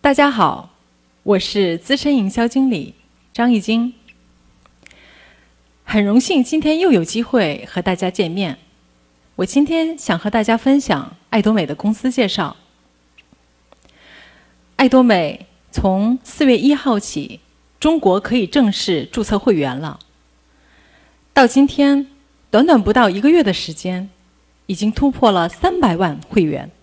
大家好，我是资深营销经理张艺晶。很荣幸今天又有机会和大家见面。我今天想和大家分享爱多美的公司介绍。爱多美从4月1号起，中国可以正式注册会员了。到今天，短短不到1个月的时间，已经突破了300万会员。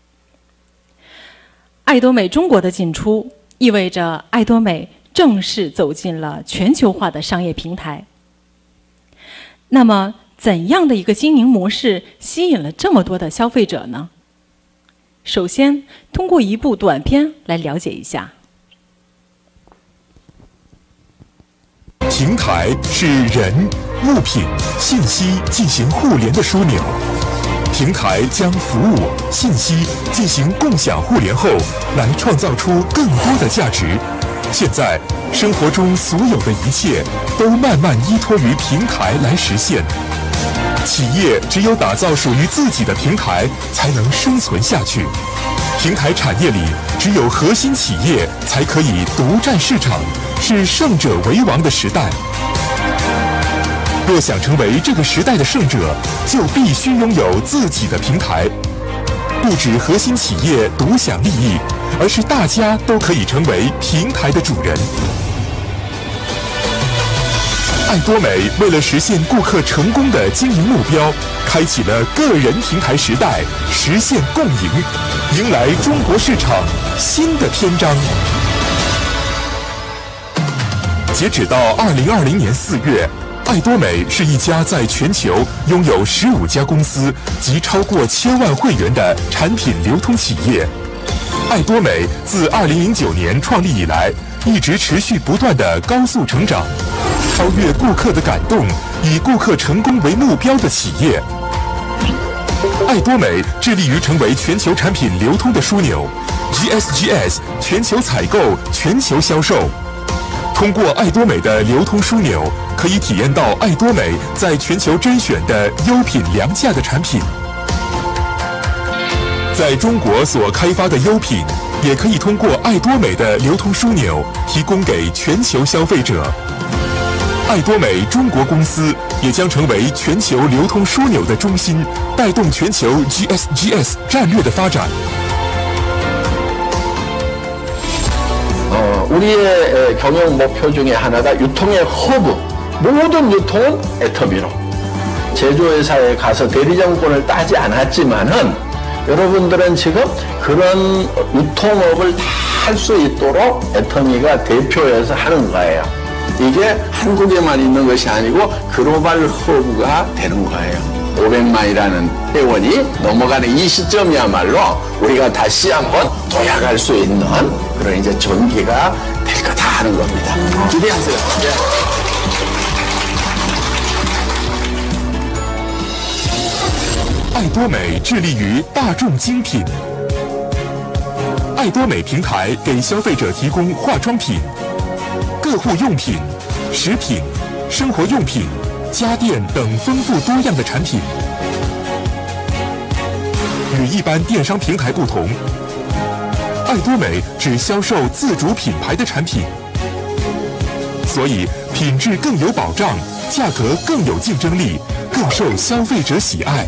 爱多美中国的进出，意味着爱多美正式走进了全球化的商业平台。那么，怎样的一个经营模式吸引了这么多的消费者呢？首先，通过一部短片来了解一下。 平台是人、物品、信息进行互联的枢纽。平台将服务、信息进行共享互联后，来创造出更多的价值。现在，生活中所有的一切都慢慢依托于平台来实现。企业只有打造属于自己的平台，才能生存下去。平台产业里，只有核心企业才可以独占市场，是胜者为王的时代。若想成为这个时代的胜者，就必须拥有自己的平台。不止核心企业独享利益，而是大家都可以成为平台的主人。爱多美为了实现顾客成功的经营目标，开启了个人平台时代，实现共赢，迎来中国市场新的篇章。截止到2020年4月，爱多美是一家在全球拥有15家公司及超过1000万会员的产品流通企业。爱多美自2009年创立以来，一直持续不断的高速成长，超越顾客的感动，以顾客成功为目标的企业。爱多美致力于成为全球产品流通的枢纽 ，GSGS 全球采购、全球销售。通过爱多美的流通枢纽，可以体验到爱多美在全球甄选的优品良价的产品。在中国所开发的优品，也可以通过爱多美的流通枢纽提供给全球消费者。爱多美中国公司也将成为全球流通枢纽的中心，带动全球 GSGS 战略的发展。 우리의 경영 목표 중에 하나가 유통의 허브, 모든 유통은 애터미로. 제조회사에 가서 대리점권을 따지 않았지만은 여러분들은 지금 그런 유통업을 다 할 수 있도록 애터미가 대표해서 하는 거예요. 이게 한국에만 있는 것이 아니고 글로벌 허브가 되는 거예요. 500만이라는 회원이 넘어가는 이 시점이야말로 우리가 다시 한번 도약할 수 있는 그런 이제 전기가 될 거다 하는 겁니다. 기대하세요. 네. 爱多美致力于大众精品。爱多美平台给消费者提供化妆品、个护用品、食品、生活用品、家电等丰富多样的产品。与一般电商平台不同，爱多美只销售自主品牌的产品，所以品质更有保障，价格更有竞争力，更受消费者喜爱。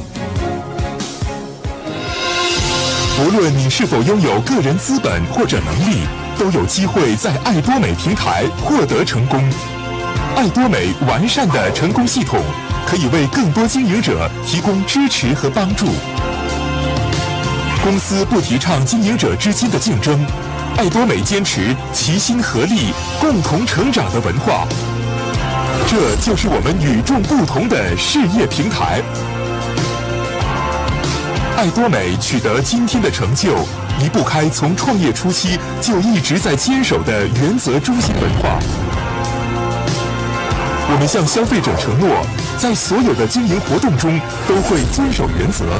无论你是否拥有个人资本或者能力，都有机会在爱多美平台获得成功。爱多美完善的成功系统，可以为更多经营者提供支持和帮助。公司不提倡经营者之间的竞争，爱多美坚持齐心合力、共同成长的文化。这就是我们与众不同的事业平台。爱多美取得今天的成就，离不开从创业初期就一直在坚守的原则中心文化。我们向消费者承诺，在所有的经营活动中都会遵守原则。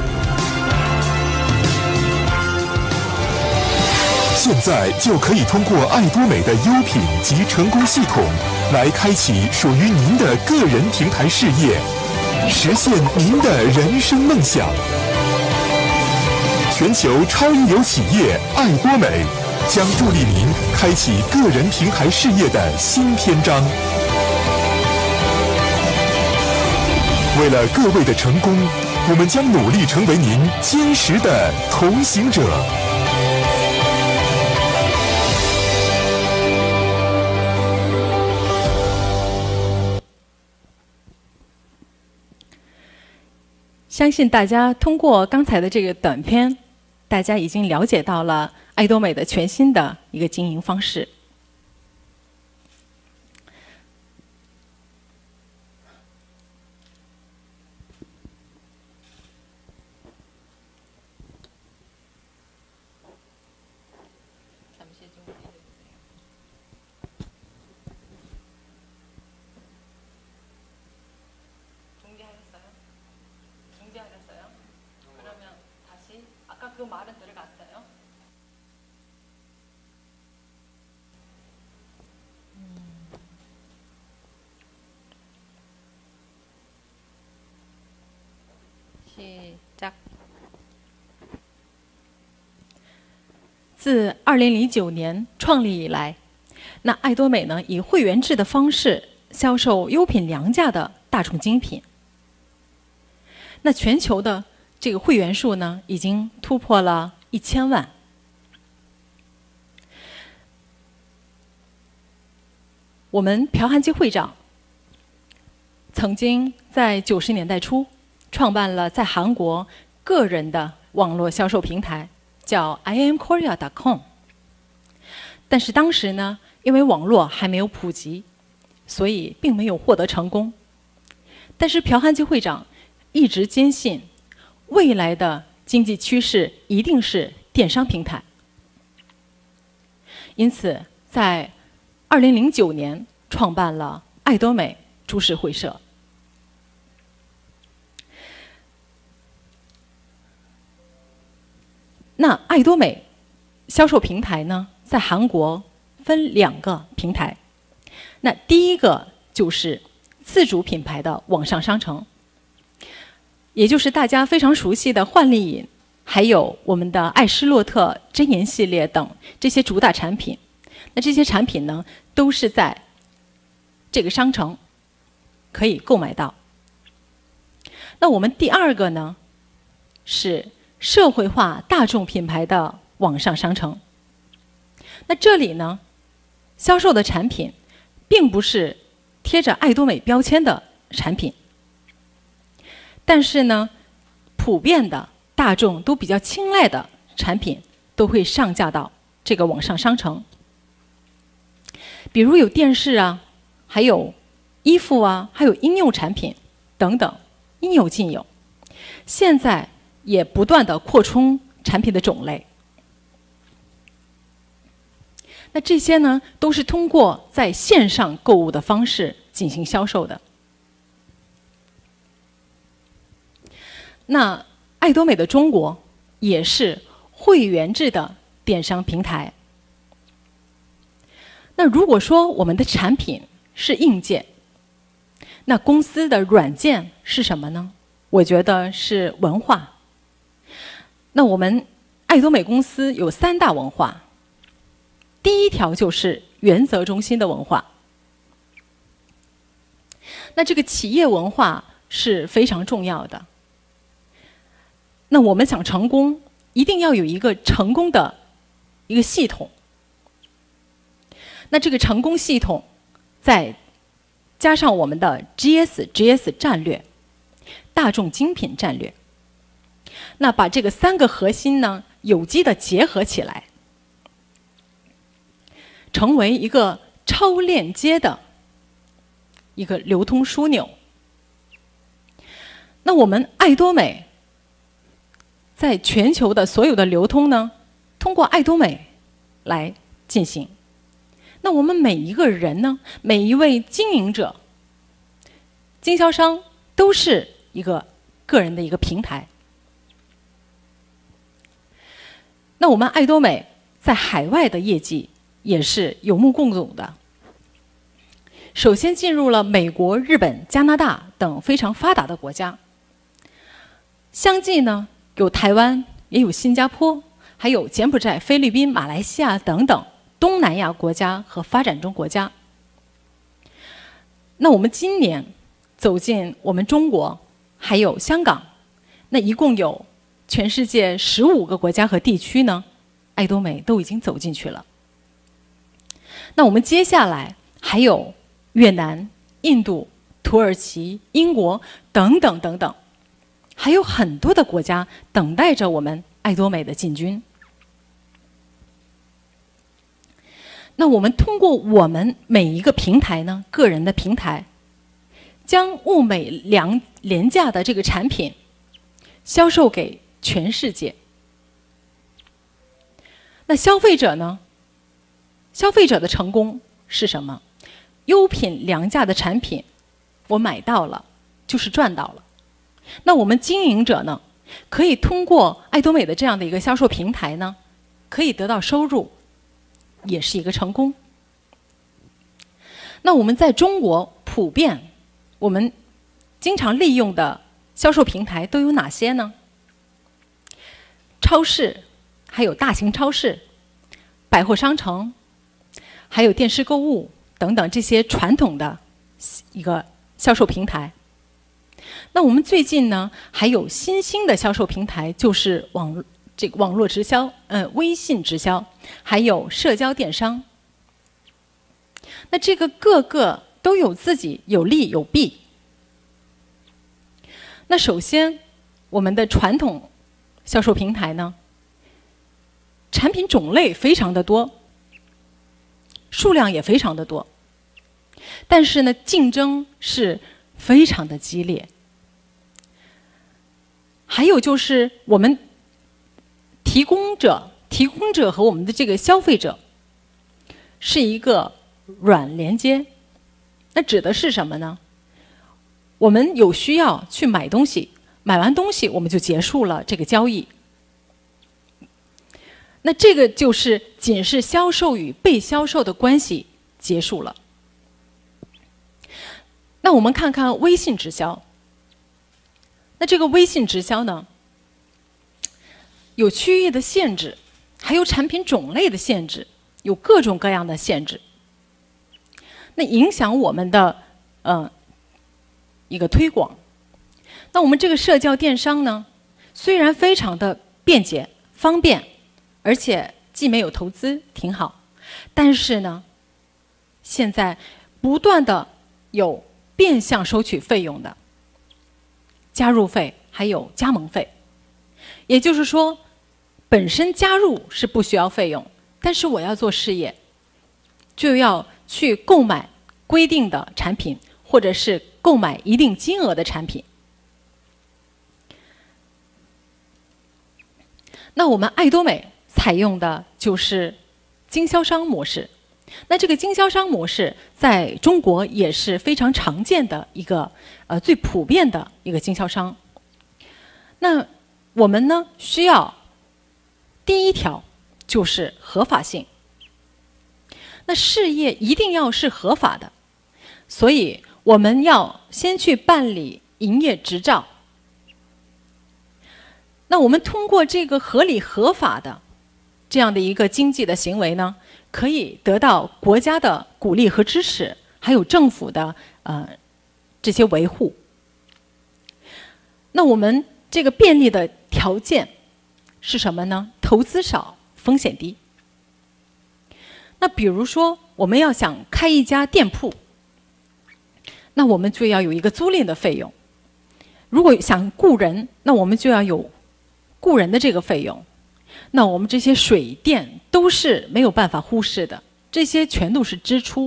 现在就可以通过爱多美的优品及成功系统，来开启属于您的个人平台事业，实现您的人生梦想。全球超一流企业爱多美， 将助力您开启个人平台事业的新篇章。为了各位的成功，我们将努力成为您坚实的同行者。 相信大家通过刚才的这个短片，大家已经了解到了爱多美的全新的一个经营方式。 그 말은 들어갔어요? 시작. 自2009年创立以来，那爱多美呢以会员制的方式销售优品良价的大众精品。那全球的这个会员数呢，已经突破了1000万。我们朴汉基会长曾经在90年代初创办了在韩国个人的网络销售平台，叫 IamKorea.com。但是当时呢，因为网络还没有普及，所以并没有获得成功。但是朴汉基会长一直坚信，未来的经济趋势一定是电商平台。因此，在2009年创办了爱多美株式会社。那爱多美销售平台呢，在韩国分2个平台。那第一个就是自主品牌的网上商城，也就是大家非常熟悉的焕丽饮，还有我们的爱诗洛特真颜系列等这些主打产品。那这些产品呢，都是在这个商城可以购买到。那我们第2个呢，是社会化大众品牌的网上商城。那这里呢，销售的产品并不是贴着爱多美标签的产品，但是呢，普遍的大众都比较青睐的产品都会上架到这个网上商城。比如有电视啊，还有衣服啊，还有应用产品等等，应有尽有。现在也不断的扩充产品的种类。那这些呢，都是通过在线上购物的方式进行销售的。那爱多美的中国也是会员制的电商平台。那如果说我们的产品是硬件，那公司的软件是什么呢？我觉得是文化。那我们爱多美公司有3大文化。第一条就是原则中心的文化。那这个企业文化是非常重要的。那我们想成功，一定要有一个成功的一个系统。那这个成功系统，再加上我们的 GS 战略，大众精品战略。那把这个3个核心呢，有机的结合起来，成为一个超链接的一个流通枢纽。那我们爱多美在全球的所有的流通呢，通过爱多美来进行。那我们每一个人呢，每一位经营者、经销商都是一个个人的一个平台。那我们爱多美在海外的业绩也是有目共睹的。首先进入了美国、日本、加拿大等非常发达的国家，相继呢有台湾，也有新加坡， 还有柬埔寨、菲律宾、马来西亚等等东南亚国家和发展中国家。那我们今年走进我们中国，还有香港，那一共有全世界15个国家和地区呢，爱多美都已经走进去了。那我们接下来还有越南、印度、土耳其、英国等等等等，还有很多的国家等待着我们爱多美的进军。那我们通过我们每一个平台呢，个人的平台，将物美廉价的这个产品销售给全世界。那消费者呢？消费者的成功是什么？优品良价的产品，我买到了，就是赚到了。那我们经营者呢，可以通过爱多美的这样的一个销售平台呢，可以得到收入，也是一个成功。那我们在中国普遍，我们经常利用的销售平台都有哪些呢？超市，还有大型超市、百货商城，还有电视购物等等这些传统的一个销售平台。那我们最近呢，还有新兴的销售平台，就是网络直销，微信直销，还有社交电商。那这个各个都有自己有利有弊。那首先，我们的传统销售平台呢，产品种类非常的多，数量也非常的多，但是呢，竞争是非常的激烈。还有就是我们提供者和我们的这个消费者是一个软连接。那指的是什么呢？我们有需要去买东西，买完东西我们就结束了这个交易。那这个就是仅是销售与被销售的关系结束了。那我们看看微信直销。那这个微信直销呢，有区域的限制，还有产品种类的限制，有各种各样的限制。那影响我们的一个推广。那我们这个社交电商呢，虽然非常的便捷方便，而且既没有投资，挺好，但是呢，现在不断的有变相收取费用的加入费，还有加盟费。也就是说，本身加入是不需要费用，但是我要做事业，就要去购买规定的产品，或者是购买一定金额的产品。那我们爱多美采用的就是经销商模式。那这个经销商模式在中国也是非常常见的一个最普遍的一个经销商。那我们呢，需要第一条就是合法性。那事业一定要是合法的，所以我们要先去办理营业执照。那我们通过这个合理合法的这样的一个经济的行为呢，可以得到国家的鼓励和支持，还有政府的这些维护。那我们这个便利的条件是什么呢？投资少，风险低。那比如说，我们要想开一家店铺，那我们就要有一个租赁的费用。如果想雇人，那我们就要有雇人的这个费用。那我们这些水电都是没有办法忽视的，这些全都是支出。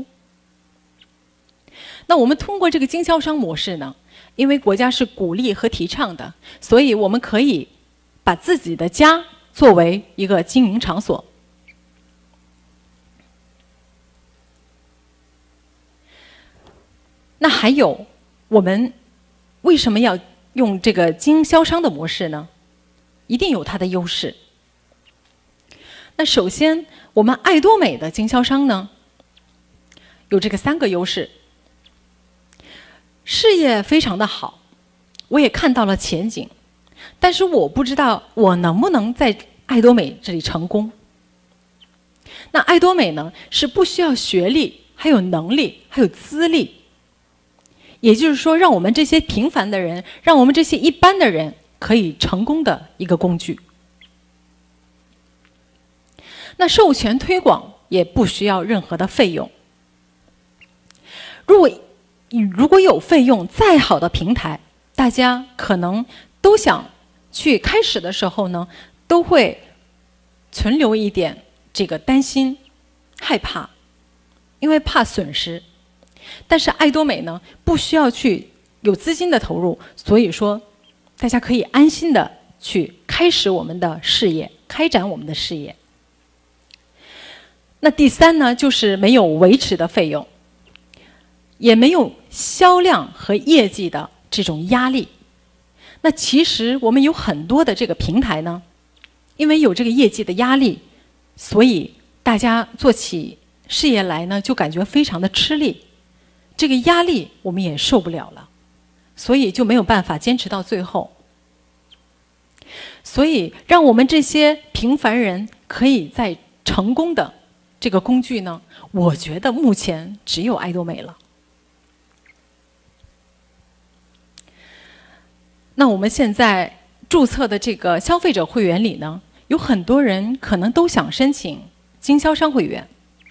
那我们通过这个经销商模式呢，因为国家是鼓励和提倡的，所以我们可以把自己的家作为一个经营场所。那还有，我们为什么要用这个经销商的模式呢？一定有它的优势。那首先，我们爱多美的经销商呢，有这个3个优势。事业非常的好，我也看到了前景，但是我不知道我能不能在爱多美这里成功。那爱多美呢，是不需要学历、还有能力、还有资历，也就是说，让我们这些平凡的人，让我们这些一般的人可以成功的一个工具。那授权推广也不需要任何的费用。如果有费用，再好的平台，大家可能都想去开始的时候呢，都会存留一点这个担心、害怕，因为怕损失。但是爱多美呢，不需要去有资金的投入，所以说大家可以安心的去开始我们的事业，开展我们的事业。那第三呢，就是没有维持的费用，也没有销量和业绩的这种压力。那其实我们有很多的这个平台呢，因为有这个业绩的压力，所以大家做起事业来呢，就感觉非常的吃力。这个压力我们也受不了了，所以就没有办法坚持到最后。所以让我们这些平凡人可以在成功的这个工具呢，我觉得目前只有爱多美了。那我们现在注册的这个消费者会员里呢，有很多人可能都想申请经销商会员。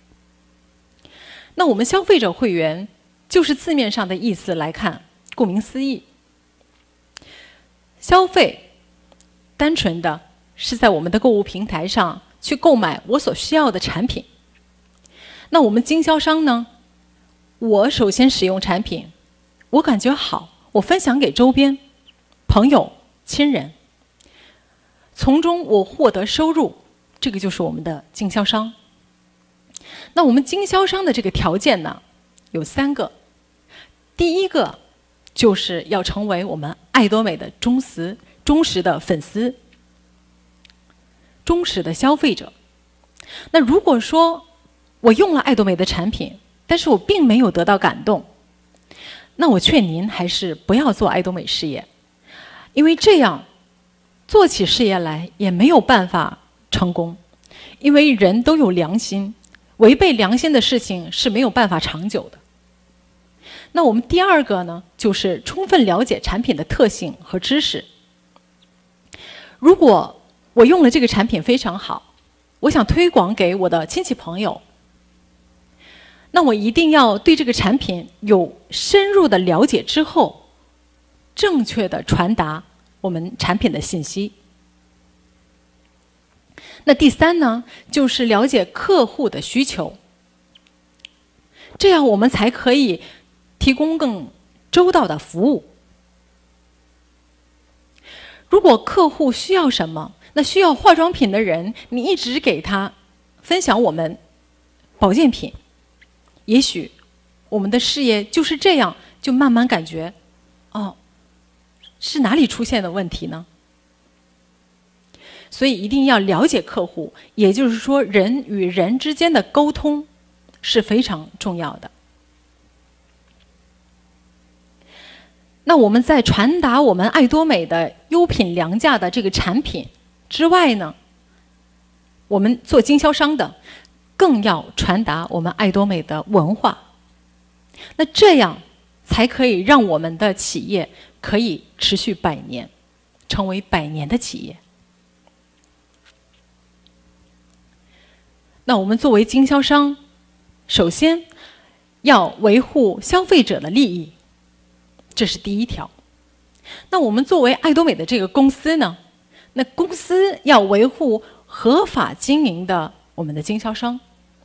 那我们消费者会员就是字面上的意思来看，顾名思义，消费单纯的是在我们的购物平台上去购买我所需要的产品。那我们经销商呢，我首先使用产品，我感觉好，我分享给周边朋友、亲人，从中我获得收入，这个就是我们的经销商。那我们经销商的这个条件呢，有3个。第一个就是要成为我们爱多美的忠实的粉丝、忠实的消费者。那如果说我用了爱多美的产品，但是我并没有得到感动，那我劝您还是不要做爱多美事业，因为这样做起事业来也没有办法成功，因为人都有良心，违背良心的事情是没有办法长久的。那我们第二个呢，就是充分了解产品的特性和知识。如果我用了这个产品非常好，我想推广给我的亲戚朋友，那我一定要对这个产品有深入的了解之后，正确的传达我们产品的信息。那第三呢，就是了解客户的需求，这样我们才可以提供更周到的服务。如果客户需要什么，那需要化妆品的人，你一直给他分享我们保健品，也许我们的事业就是这样，就慢慢感觉，哦，是哪里出现的问题呢？所以一定要了解客户，也就是说，人与人之间的沟通是非常重要的。那我们在传达我们爱多美的优品良价的这个产品之外呢，我们做经销商的更要传达我们爱多美的文化。那这样才可以让我们的企业可以持续100年，成为100年的企业。那我们作为经销商，首先要维护消费者的利益，这是第一条。那我们作为爱多美的这个公司呢，那公司要维护合法经营的我们的经销商，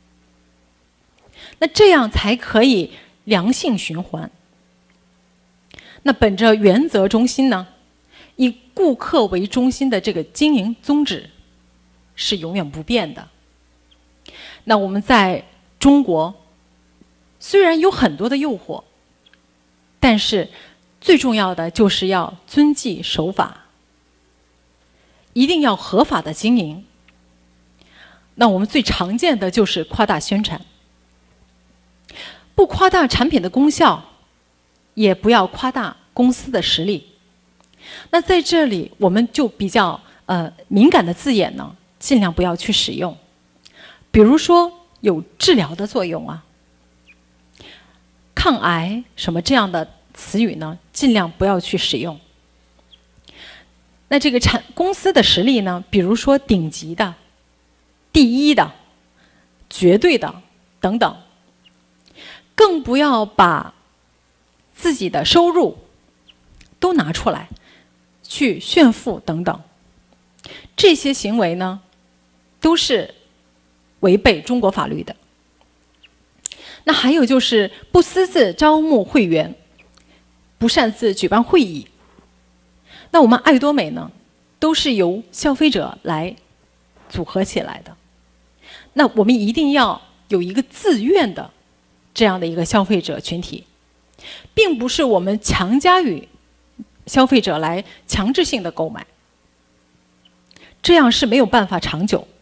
那这样才可以良性循环。那本着原则中心呢，以顾客为中心的这个经营宗旨是永远不变的。那我们在中国虽然有很多的诱惑，但是最重要的就是要遵纪守法，一定要合法的经营。那我们最常见的就是夸大宣传，不夸大产品的功效，也不要夸大公司的实力。那在这里我们就比较敏感的字眼呢， 尽量不要去使用。比如说有治疗的作用啊，抗癌什么这样的词语呢，尽量不要去使用。那这个公司的实力呢，比如说顶级的、第一的、绝对的等等，更不要把自己的收入都拿出来去炫富等等。这些行为呢，都是违背中国法律的。那还有就是不私自招募会员，不擅自举办会议。那我们爱多美呢，都是由消费者来组合起来的。那我们一定要有一个自愿的这样的一个消费者群体，并不是我们强加于消费者来强制性的购买，这样是没有办法长久。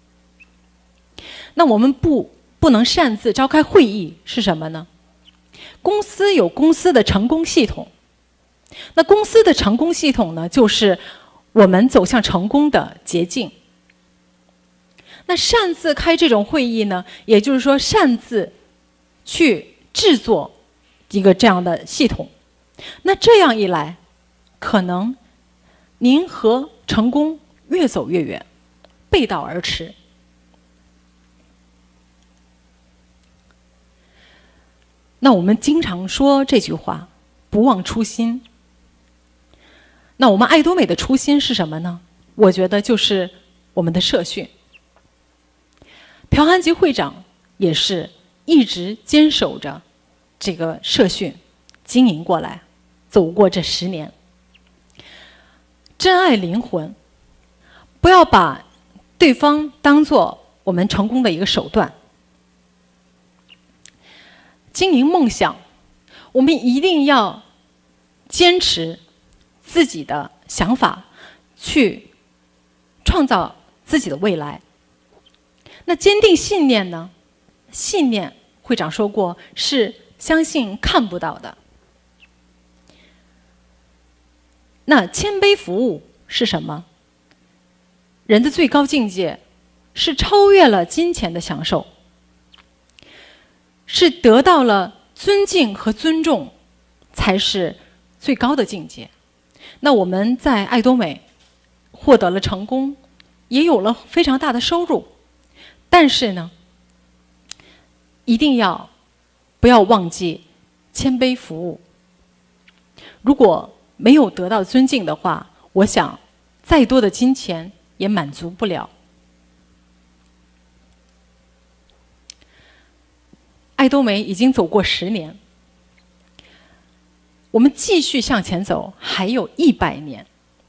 那我们不能擅自召开会议是什么呢？公司有公司的成功系统，那公司的成功系统呢，就是我们走向成功的捷径。那擅自开这种会议呢，也就是说擅自去制作一个这样的系统，那这样一来，可能您和成功越走越远，背道而驰。那我们经常说这句话，不忘初心。那我们爱多美的初心是什么呢？我觉得就是我们的社训。朴涵吉会长也是一直坚守着这个社训，经营过来，走过这10年。珍爱灵魂，不要把对方当作我们成功的一个手段。经营梦想，我们一定要坚持自己的想法，去创造自己的未来。那坚定信念呢？信念，会长说过，是相信看不到的。那谦卑服务是什么？人的最高境界是超越了金钱的享受，是得到了尊敬和尊重，才是最高的境界。那我们在爱多美获得了成功，也有了非常大的收入，但是呢，一定不要忘记谦卑服务。如果没有得到尊敬的话，我想再多的金钱也满足不了。爱多美已经走过10年，我们继续向前走，还有100年。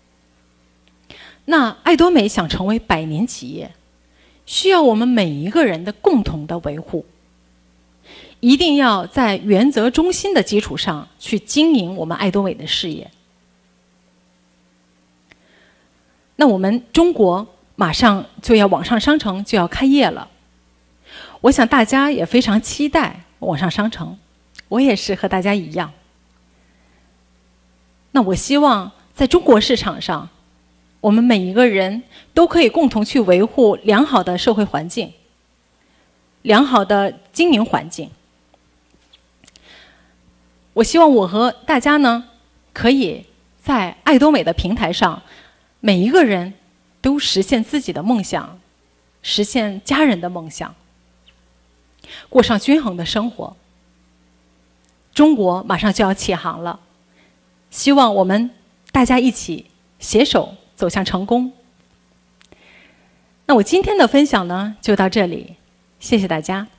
那爱多美想成为100年企业，需要我们每一个人的共同的维护。一定要在原则中心的基础上去经营我们爱多美的事业。那我们中国马上就要网上商城就要开业了，我想大家也非常期待网上商城，我也是和大家一样。那我希望在中国市场上，我们每一个人都可以共同去维护良好的社会环境，良好的经营环境。我希望我和大家呢，可以在爱多美的平台上，每一个人都实现自己的梦想，实现家人的梦想，过上均衡的生活。中国马上就要起航了，希望我们大家一起携手走向成功。那我今天的分享呢，就到这里，谢谢大家。